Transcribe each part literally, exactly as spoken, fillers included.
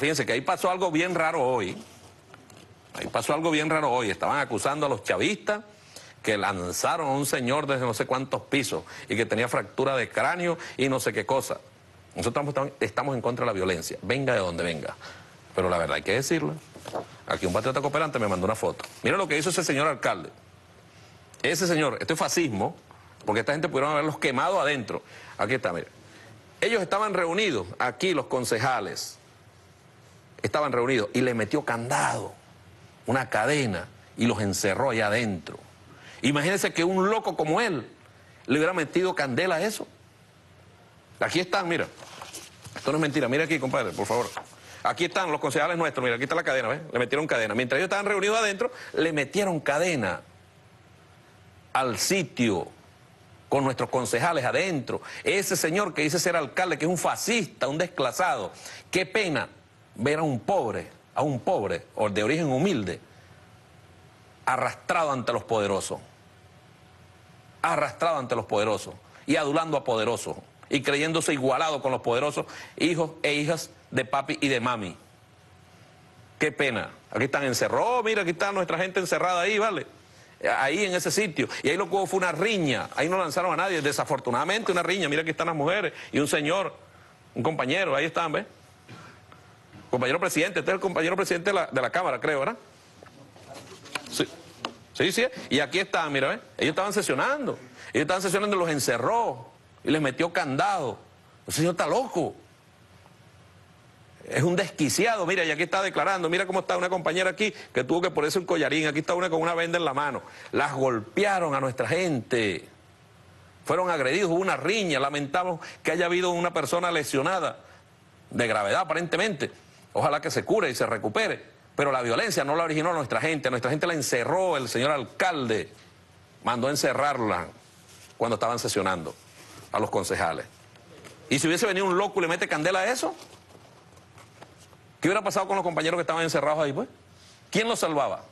Fíjense que ahí pasó algo bien raro hoy. Ahí pasó algo bien raro hoy. Estaban acusando a los chavistas que lanzaron a un señor desde no sé cuántos pisos y que tenía fractura de cráneo y no sé qué cosa. Nosotros estamos, estamos en contra de la violencia, venga de donde venga. Pero la verdad hay que decirlo. Aquí un patriota cooperante me mandó una foto. Mira lo que hizo ese señor alcalde. Ese señor, esto es fascismo, porque esta gente pudieron haberlos quemado adentro. Aquí está, mira. Ellos estaban reunidos, aquí los concejales, estaban reunidos y le metió candado, una cadena, y los encerró allá adentro. Imagínense que un loco como él le hubiera metido candela a eso. Aquí están, mira. Esto no es mentira. Mira aquí, compadre, por favor. Aquí están los concejales nuestros. Mira, aquí está la cadena, ¿ves? Le metieron cadena. Mientras ellos estaban reunidos adentro, le metieron cadena al sitio con nuestros concejales adentro. Ese señor que dice ser alcalde, que es un fascista, un desclasado. Qué pena ver a un pobre, a un pobre, o de origen humilde, arrastrado ante los poderosos. Arrastrado ante los poderosos y adulando a poderosos y creyéndose igualado con los poderosos hijos e hijas de papi y de mami. Qué pena. Aquí están encerrados, mira, aquí está nuestra gente encerrada ahí, ¿vale? Ahí en ese sitio. Y ahí lo que hubo fue una riña. Ahí no lanzaron a nadie, desafortunadamente una riña. Mira, aquí están las mujeres y un señor, un compañero, ahí están, ¿ves? Compañero presidente, este es el compañero presidente de la, de la Cámara, creo, ¿verdad? Sí. Sí, sí, y aquí están, mira, ¿ves? Ellos estaban sesionando, ellos estaban sesionando y los encerró y les metió candado. El señor está loco. Es un desquiciado, mira, y aquí está declarando, mira cómo está una compañera aquí que tuvo que ponerse un collarín, aquí está una con una venda en la mano. Las golpearon a nuestra gente, fueron agredidos, hubo una riña, lamentamos que haya habido una persona lesionada, de gravedad aparentemente. Ojalá que se cure y se recupere. Pero la violencia no la originó nuestra gente, nuestra gente la encerró, el señor alcalde mandó a encerrarla cuando estaban sesionando a los concejales. Y si hubiese venido un loco y le mete candela a eso, ¿qué hubiera pasado con los compañeros que estaban encerrados ahí, pues? ¿Quién los salvaba?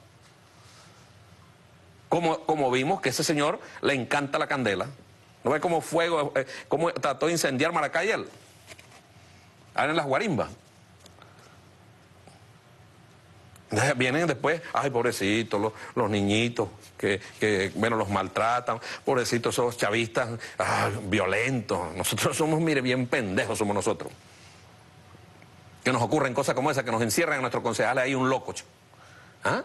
Como, como vimos que ese señor le encanta la candela. ¿No ve cómo fuego, eh, cómo trató de incendiar Maracay él? Ahora en las guarimbas. Vienen después, ay, pobrecitos, los, los niñitos que, que, bueno, los maltratan, pobrecitos esos chavistas ay, violentos. Nosotros somos, mire, bien pendejos somos nosotros. Que nos ocurren cosas como esas, que nos encierran a nuestros concejales ahí un loco. ¿Ah?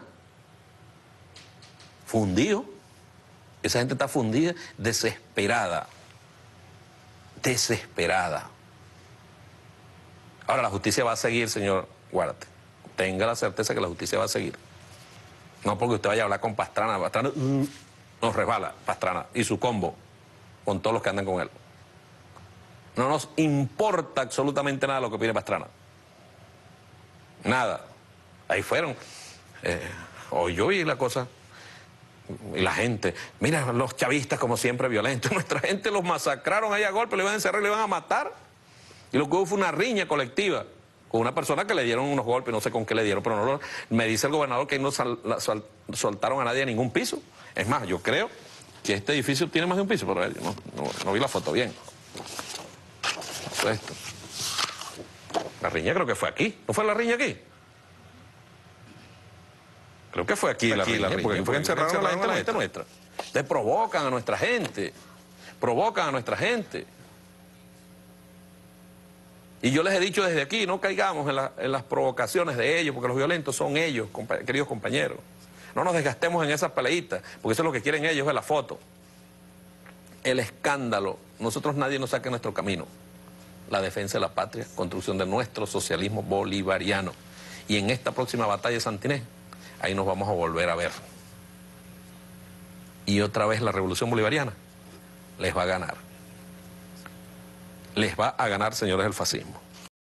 Fundido. Esa gente está fundida, desesperada. Desesperada. Ahora la justicia va a seguir, señor Guárate. Tenga la certeza que la justicia va a seguir. No porque usted vaya a hablar con Pastrana. Pastrana uh, nos resbala, Pastrana y su combo, con todos los que andan con él. No nos importa absolutamente nada lo que opine Pastrana. Nada. Ahí fueron. Eh, hoy yo vi la cosa. Y la gente, mira, los chavistas como siempre violentos. Nuestra gente los masacraron ahí a golpe, le iban a encerrar, le iban a matar. Y lo que hubo fue una riña colectiva con una persona que le dieron unos golpes, no sé con qué le dieron, pero no lo, me dice el gobernador que no sal, sal, soltaron a nadie a ningún piso. Es más, yo creo que este edificio tiene más de un piso, pero no, no, no vi la foto bien. Esto. La riña creo que fue aquí. ¿No fue la riña aquí? Creo que fue aquí, fue la, aquí riña, la riña, porque fue que encerraron a la gente, la gente nuestra. Ustedes provocan a nuestra gente, provocan a nuestra gente. Y yo les he dicho desde aquí, no caigamos en, la, en las provocaciones de ellos, porque los violentos son ellos, compa queridos compañeros. No nos desgastemos en esas peleitas, porque eso es lo que quieren ellos, es la foto. El escándalo. Nosotros nadie nos saque nuestro camino. La defensa de la patria, construcción de nuestro socialismo bolivariano. Y en esta próxima batalla de Santinés, ahí nos vamos a volver a ver. Y otra vez la revolución bolivariana les va a ganar. Les va a ganar, señores, el fascismo.